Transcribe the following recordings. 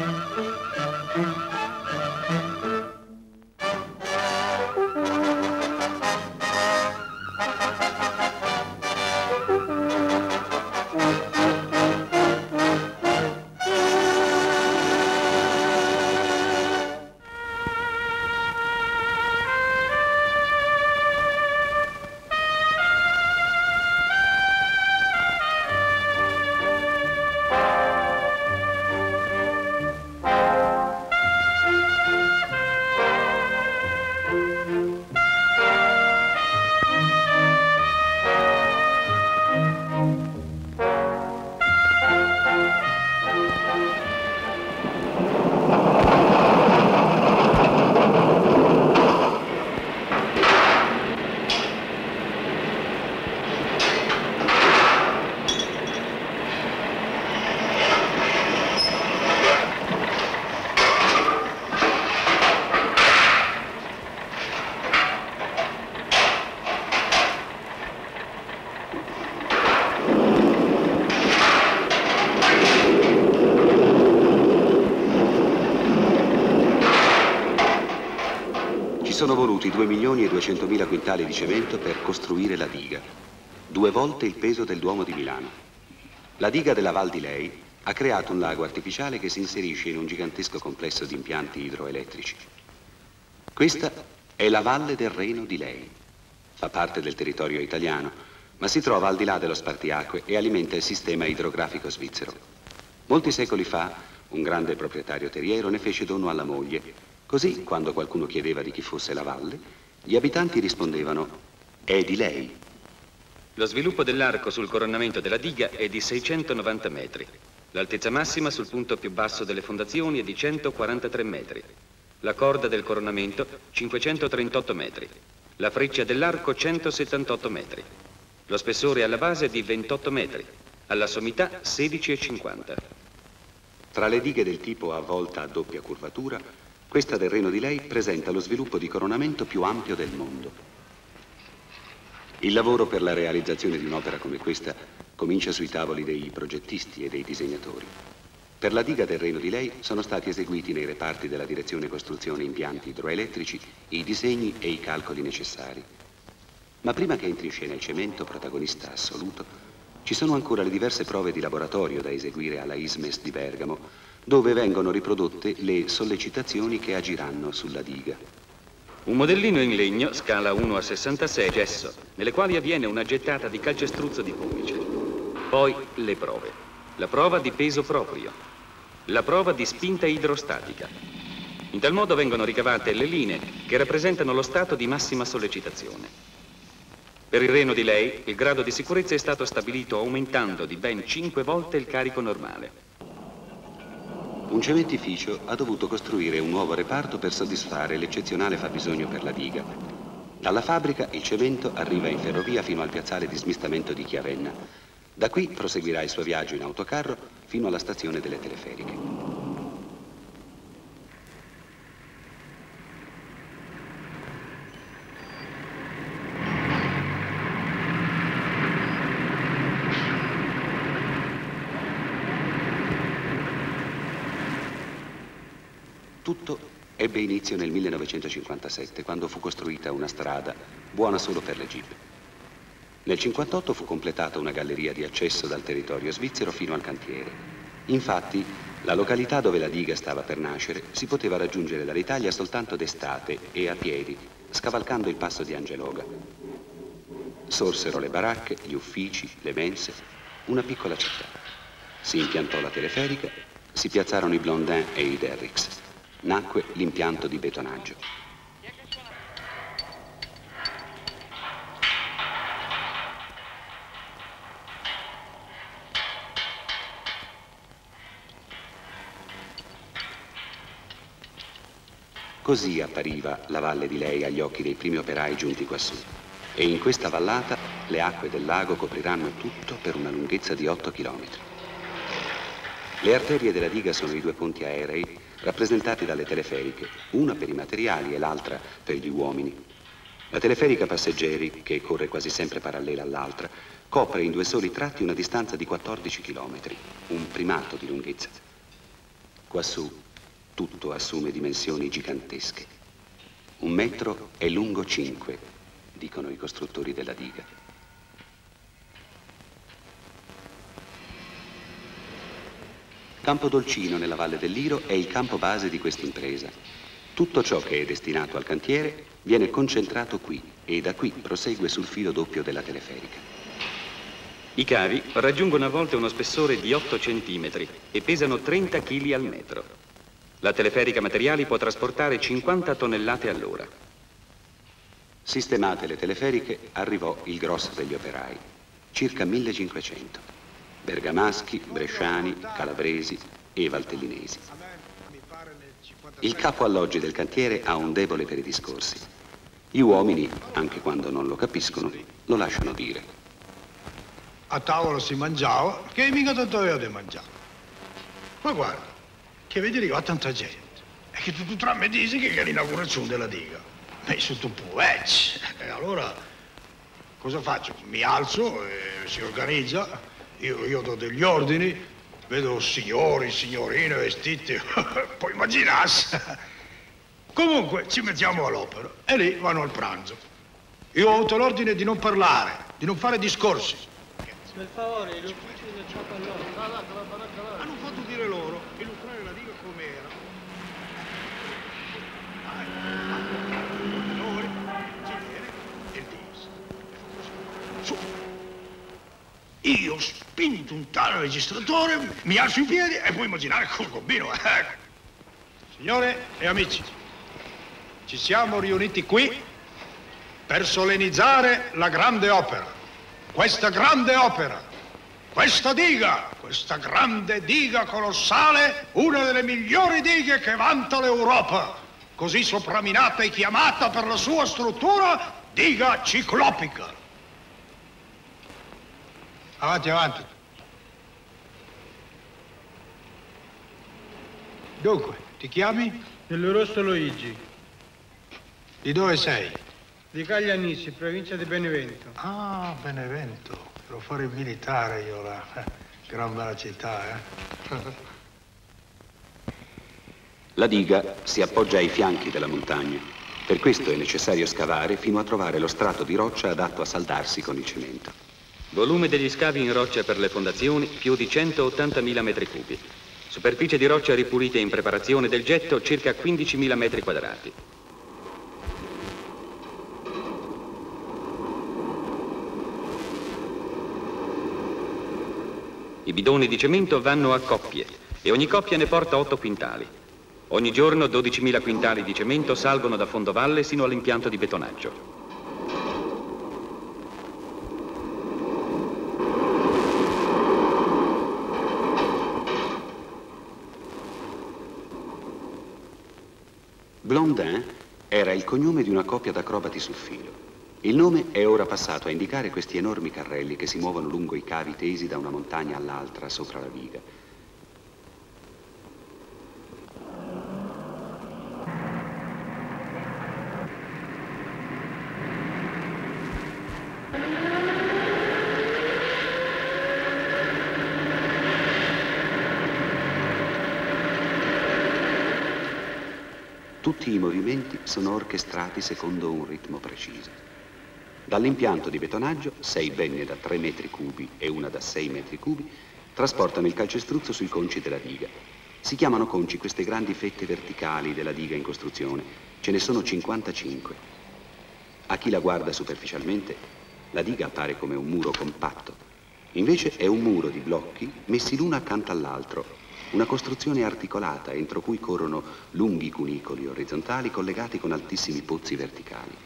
Sono voluti 2.200.000 quintali di cemento per costruire la diga, 2 volte il peso del Duomo di Milano. La diga della Val di Lei ha creato un lago artificiale che si inserisce in un gigantesco complesso di impianti idroelettrici. Questa è la Valle del Reno di Lei. Fa parte del territorio italiano, ma si trova al di là dello spartiacque e alimenta il sistema idrografico svizzero. Molti secoli fa, un grande proprietario terriero ne fece dono alla moglie. Così, quando qualcuno chiedeva di chi fosse la valle, gli abitanti rispondevano: è di lei. Lo sviluppo dell'arco sul coronamento della diga è di 690 metri. L'altezza massima sul punto più basso delle fondazioni è di 143 metri. La corda del coronamento 538 metri. La freccia dell'arco 178 metri. Lo spessore alla base è di 28 metri. Alla sommità 16,50. Tra le dighe del tipo a volta a doppia curvatura, questa del Reno di Lei presenta lo sviluppo di coronamento più ampio del mondo. Il lavoro per la realizzazione di un'opera come questa comincia sui tavoli dei progettisti e dei disegnatori. Per la diga del Reno di Lei sono stati eseguiti nei reparti della direzione costruzione impianti idroelettrici i disegni e i calcoli necessari. Ma prima che entri in scena il cemento, protagonista assoluto, ci sono ancora le diverse prove di laboratorio da eseguire alla ISMES di Bergamo, dove vengono riprodotte le sollecitazioni che agiranno sulla diga. Un modellino in legno, scala 1/66, gesso, nelle quali avviene una gettata di calcestruzzo di pomice. Poi le prove. La prova di peso proprio. La prova di spinta idrostatica. In tal modo vengono ricavate le linee che rappresentano lo stato di massima sollecitazione. Per il Reno di Lei, il grado di sicurezza è stato stabilito aumentando di ben 5 volte il carico normale. Un cementificio ha dovuto costruire un nuovo reparto per soddisfare l'eccezionale fabbisogno per la diga. Dalla fabbrica il cemento arriva in ferrovia fino al piazzale di smistamento di Chiavenna. Da qui proseguirà il suo viaggio in autocarro fino alla stazione delle teleferiche. Tutto ebbe inizio nel 1957, quando fu costruita una strada buona solo per le jeep. Nel 1958 fu completata una galleria di accesso dal territorio svizzero fino al cantiere. Infatti, la località dove la diga stava per nascere si poteva raggiungere dall'Italia soltanto d'estate e a piedi, scavalcando il passo di Angeloga. Sorsero le baracche, gli uffici, le mense, una piccola città. Si impiantò la teleferica, si piazzarono i Blondin e i Derricks. Nacque l'impianto di betonaggio. Così appariva la Valle di Lei agli occhi dei primi operai giunti quassù. E in questa vallata le acque del lago copriranno tutto per una lunghezza di 8 chilometri. Le arterie della diga sono i 2 ponti aerei rappresentati dalle teleferiche, una per i materiali e l'altra per gli uomini. La teleferica passeggeri, che corre quasi sempre parallela all'altra, copre in 2 soli tratti una distanza di 14 chilometri, un primato di lunghezza. Quassù tutto assume dimensioni gigantesche. 1 metro è lungo 5, dicono i costruttori della diga. Campodolcino, nella Valle del Liro, è il campo base di questa impresa. Tutto ciò che è destinato al cantiere viene concentrato qui e da qui prosegue sul filo doppio della teleferica. I cavi raggiungono a volte uno spessore di 8 centimetri e pesano 30 kg al metro. La teleferica materiali può trasportare 50 tonnellate all'ora. Sistemate le teleferiche, arrivò il grosso degli operai, circa 1500. Bergamaschi, bresciani, calabresi e valtellinesi. Il capo alloggi del cantiere ha un debole per i discorsi. Gli uomini, anche quando non lo capiscono, lo lasciano dire. A tavola si mangiava, che mica tanto aveva da mangiare. Ma guarda, che vedi arriva tanta gente. E che tu tra me dici che è l'inaugurazione della diga. Ma sono un po' vecchi. E allora, cosa faccio? Mi alzo, si organizza, io do degli ordini, vedo signori, signorine vestiti, puoi immaginarsi. Comunque, ci mettiamo all'opera e lì vanno al pranzo. Io ho avuto l'ordine di non parlare, di non fare discorsi. Per favore, l'ufficio del capellone. Hanno fatto dire loro illustrare la diga com'era. Su. Io spinto un tale registratore, mi alzo in piedi e puoi immaginare col gobbino. Signore e amici, ci siamo riuniti qui per solennizzare la grande opera. Questa grande opera, questa grande diga colossale, una delle migliori dighe che vanta l'Europa, così soprannominata e chiamata per la sua struttura diga ciclopica. Avanti, avanti. Dunque, ti chiami? Rosso Luigi, Di dove sei? di Caglianissi, provincia di Benevento. Ah, Benevento. Devo fare il militare io là. Gran bella città, La diga si appoggia ai fianchi della montagna. Per questo è necessario scavare fino a trovare lo strato di roccia adatto a saldarsi con il cemento. Volume degli scavi in roccia per le fondazioni, più di 180.000 metri cubi. Superficie di roccia ripulita in preparazione del getto, circa 15.000 metri quadrati. I bidoni di cemento vanno a coppie e ogni coppia ne porta 8 quintali. Ogni giorno 12.000 quintali di cemento salgono da fondovalle sino all'impianto di betonaggio. Blondin era il cognome di una coppia d'acrobati sul filo. Il nome è ora passato a indicare questi enormi carrelli che si muovono lungo i cavi tesi da una montagna all'altra sopra la diga. Tutti i movimenti sono orchestrati secondo un ritmo preciso. Dall'impianto di betonaggio, 6 benne da 3 metri cubi e una da 6 metri cubi trasportano il calcestruzzo sui conci della diga. Si chiamano conci queste grandi fette verticali della diga in costruzione. Ce ne sono 55. A chi la guarda superficialmente, la diga appare come un muro compatto. Invece è un muro di blocchi messi l'uno accanto all'altro. Una costruzione articolata entro cui corrono lunghi cunicoli orizzontali collegati con altissimi pozzi verticali.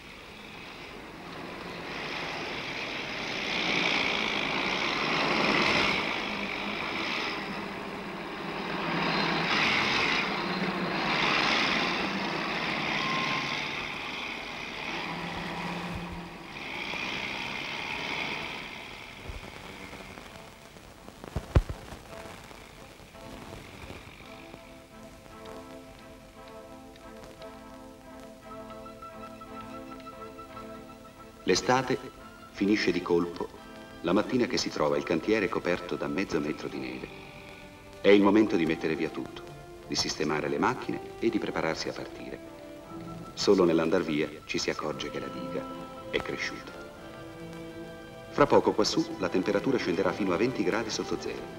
L'estate finisce di colpo la mattina che si trova il cantiere coperto da mezzo metro di neve. È il momento di mettere via tutto. di sistemare le macchine e di prepararsi a partire. Solo nell'andar via ci si accorge che la diga è cresciuta. Fra poco quassù la temperatura scenderà fino a 20 gradi sotto zero.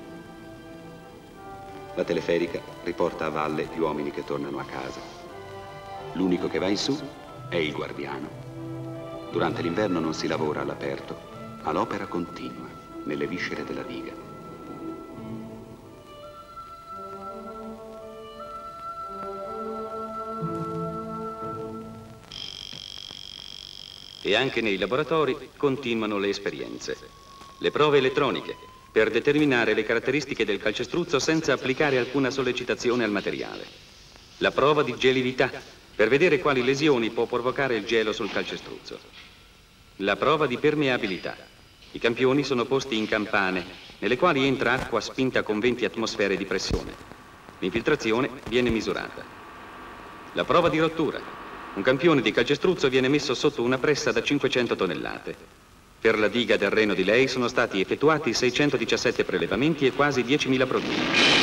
La teleferica riporta a valle gli uomini che tornano a casa. L'unico che va in su è il guardiano. Durante l'inverno non si lavora all'aperto, ma l'opera continua nelle viscere della diga. E anche nei laboratori continuano le esperienze. Le prove elettroniche, per determinare le caratteristiche del calcestruzzo senza applicare alcuna sollecitazione al materiale. La prova di gelidità, per vedere quali lesioni può provocare il gelo sul calcestruzzo. La prova di permeabilità. I campioni sono posti in campane, nelle quali entra acqua spinta con 20 atmosfere di pressione. L'infiltrazione viene misurata. La prova di rottura. Un campione di calcestruzzo viene messo sotto una pressa da 500 tonnellate. Per la diga del Reno di Lei sono stati effettuati 617 prelevamenti e quasi 10.000 provini.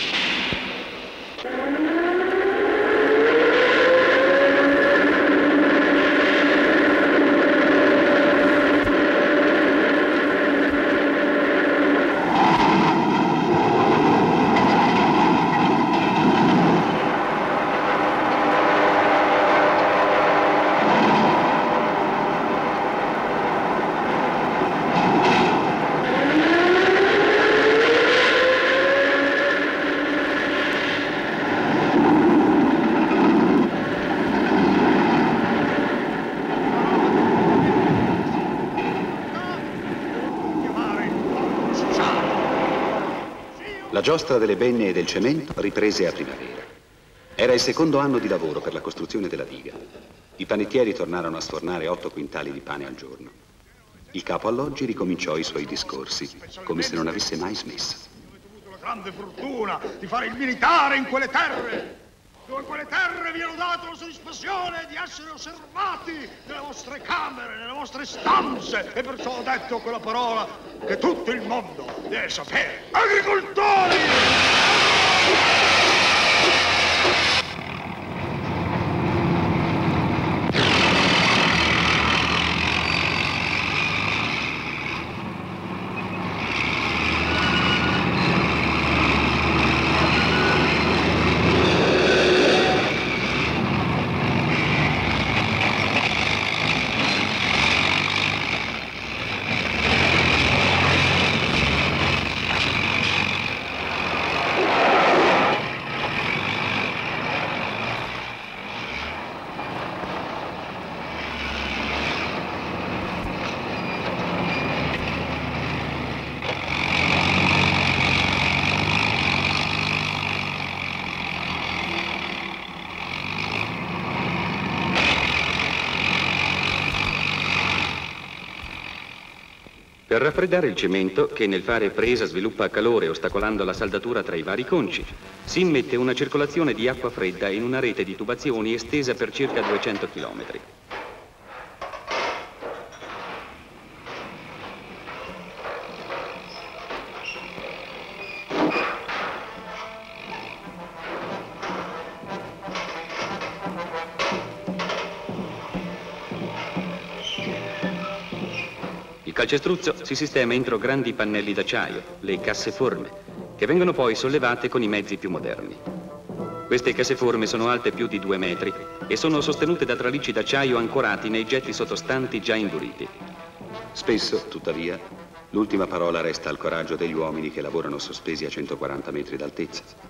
La giostra delle benne e del cemento riprese a primavera. Era il secondo anno di lavoro per la costruzione della diga. I panettieri tornarono a sfornare 8 quintali di pane al giorno. Il capo alloggi ricominciò i suoi discorsi, come se non avesse mai smesso. Avete avuto la grande fortuna di fare il militare in quelle terre, dove quelle terre vi hanno dato la soddisfazione di essere osservati nelle vostre camere, nelle vostre stanze, e perciò ho detto quella parola che tutto il mondo deve sapere. Agricoltori! Per raffreddare il cemento, che nel fare presa sviluppa calore ostacolando la saldatura tra i vari conci, si immette una circolazione di acqua fredda in una rete di tubazioni estesa per circa 200 chilometri. Il calcestruzzo si sistema entro grandi pannelli d'acciaio, le casseforme, che vengono poi sollevate con i mezzi più moderni. Queste casseforme sono alte più di 2 metri e sono sostenute da tralicci d'acciaio ancorati nei getti sottostanti già induriti. Spesso, tuttavia, l'ultima parola resta al coraggio degli uomini che lavorano sospesi a 140 metri d'altezza.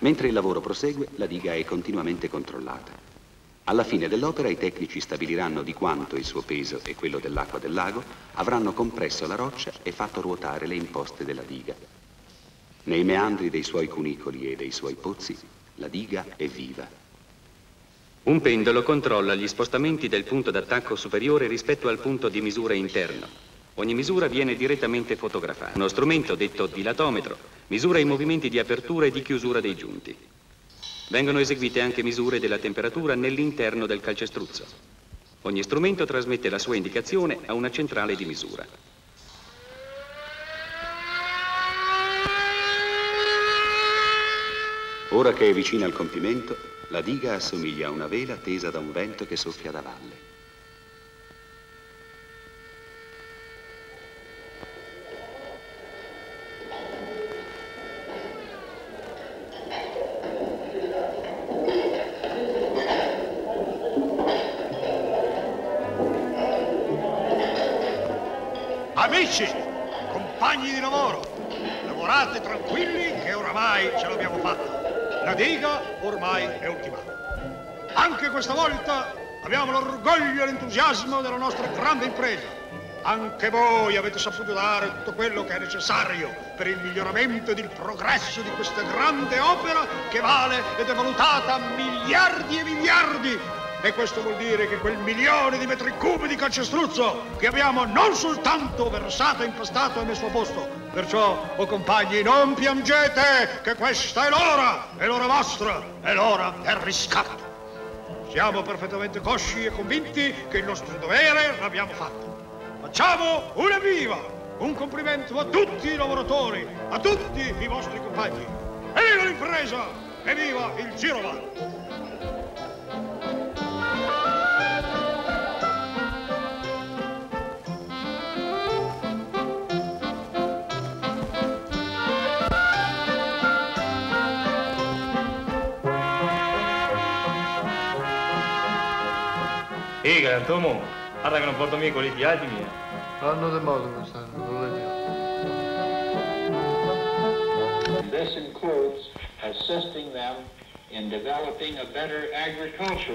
Mentre il lavoro prosegue, la diga è continuamente controllata. Alla fine dell'opera i tecnici stabiliranno di quanto il suo peso e quello dell'acqua del lago avranno compresso la roccia e fatto ruotare le imposte della diga. Nei meandri dei suoi cunicoli e dei suoi pozzi, la diga è viva. Un pendolo controlla gli spostamenti del punto d'attacco superiore rispetto al punto di misura interno. Ogni misura viene direttamente fotografata. Uno strumento, detto dilatometro, misura i movimenti di apertura e di chiusura dei giunti. Vengono eseguite anche misure della temperatura nell'interno del calcestruzzo. Ogni strumento trasmette la sua indicazione a una centrale di misura. Ora che è vicina al compimento, la diga assomiglia a una vela tesa da un vento che soffia da valle. Amici, compagni di lavoro, lavorate tranquilli che oramai ce l'abbiamo fatta. La diga ormai è ultimata. Anche questa volta abbiamo l'orgoglio e l'entusiasmo della nostra grande impresa. Anche voi avete saputo dare tutto quello che è necessario per il miglioramento ed il progresso di questa grande opera che vale ed è valutata a miliardi e miliardi. E questo vuol dire che quel milione di metri cubi di calcestruzzo che abbiamo non soltanto versato, impastato e messo a posto. Perciò, o compagni, non piangete, che questa è l'ora vostra, è l'ora del riscatto. Siamo perfettamente cosci e convinti che il nostro dovere l'abbiamo fatto. Facciamo un evviva, un complimento a tutti i lavoratori, a tutti i vostri compagni. Evviva l'impresa, evviva il girovaglia. Tomo, guarda che non porto mica con i fiati miei. Fanno del modo come stanno, non lo vediamo. This includes assisting them in developing a better agriculture.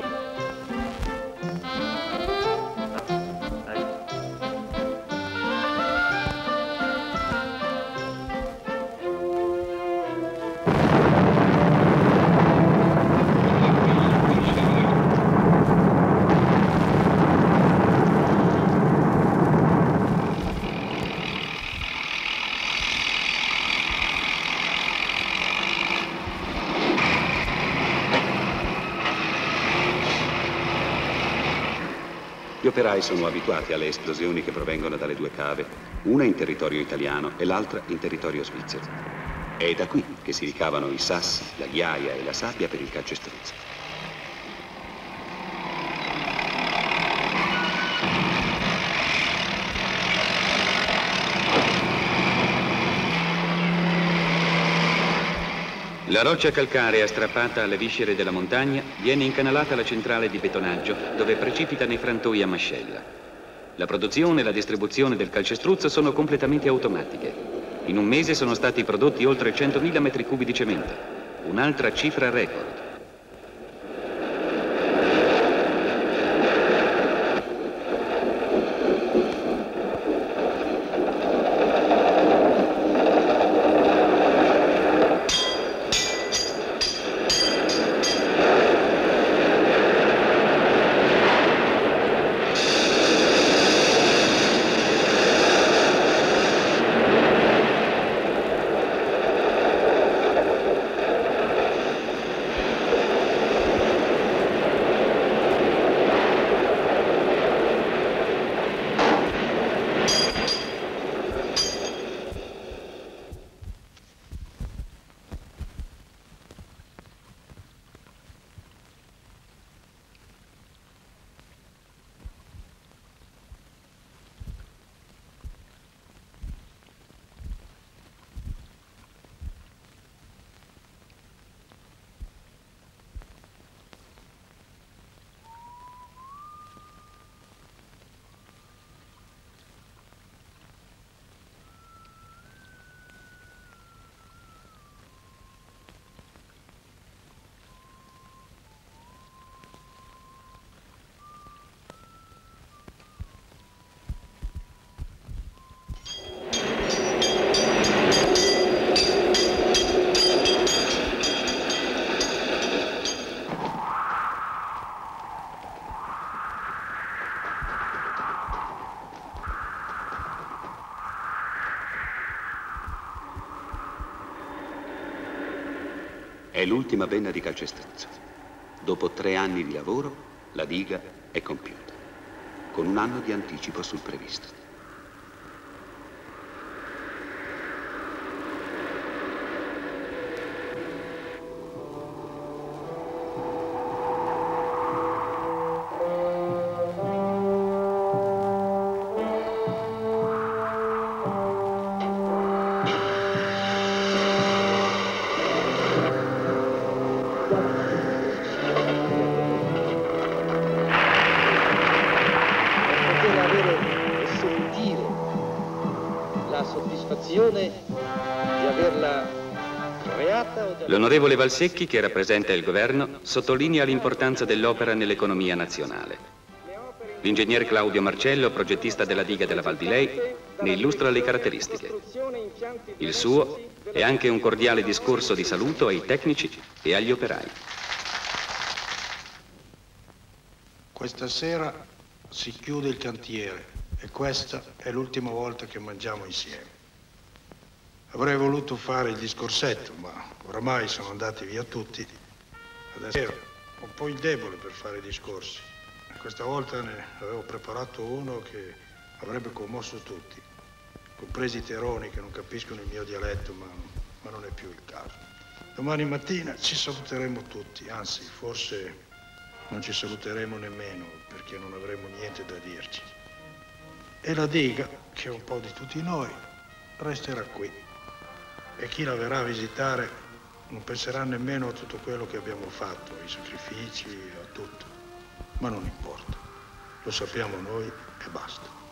Gli operai sono abituati alle esplosioni che provengono dalle due cave, una in territorio italiano e l'altra in territorio svizzero. È da qui che si ricavano i sassi, la ghiaia e la sabbia per il calcestruzzo. La roccia calcarea strappata alle viscere della montagna viene incanalata alla centrale di betonaggio, dove precipita nei frantoi a mascella. La produzione e la distribuzione del calcestruzzo sono completamente automatiche. In un mese sono stati prodotti oltre 100.000 metri cubi di cemento, un'altra cifra record. È l'ultima penna di calcestruzzo. Dopo 3 anni di lavoro, la diga è compiuta, con 1 anno di anticipo sul previsto. L'onorevole Valsecchi, che rappresenta il governo, sottolinea l'importanza dell'opera nell'economia nazionale. L'ingegner Claudio Marcello, progettista della diga della Val di Lei, ne illustra le caratteristiche. Il suo è anche un cordiale discorso di saluto ai tecnici e agli operai. Questa sera si chiude il cantiere e questa è l'ultima volta che mangiamo insieme. Avrei voluto fare il discorsetto, ma oramai sono andati via tutti. Adesso ero un po' il debole per fare i discorsi. Questa volta ne avevo preparato uno che avrebbe commosso tutti, compresi i teroni che non capiscono il mio dialetto, ma non è più il caso. Domani mattina ci saluteremo tutti, anzi, forse non ci saluteremo nemmeno, perché non avremo niente da dirci. E la diga, che è un po' di tutti noi, resterà qui. E chi la verrà a visitare non penserà nemmeno a tutto quello che abbiamo fatto, ai sacrifici, a tutto. Ma non importa. Lo sappiamo noi e basta.